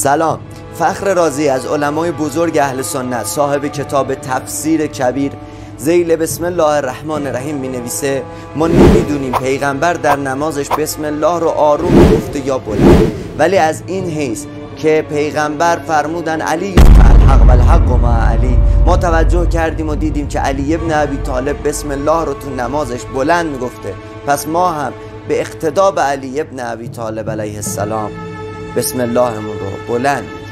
سلام. فخر رازی از علمای بزرگ اهل سنت، صاحب کتاب تفسیر کبیر، ذیل بسم الله الرحمن الرحیم می نویسه ما نمیدونیم پیغمبر در نمازش بسم الله رو آروم گفته یا بلند، ولی از این حیث که پیغمبر فرمودن علی الحق و الحق مع علی، ما توجه کردیم و دیدیم که علی ابن ابی طالب بسم الله رو تو نمازش بلند میگفته، پس ما هم به اقتدا به علی ابن ابی طالب علیه السلام بسم اللهمون رو بلند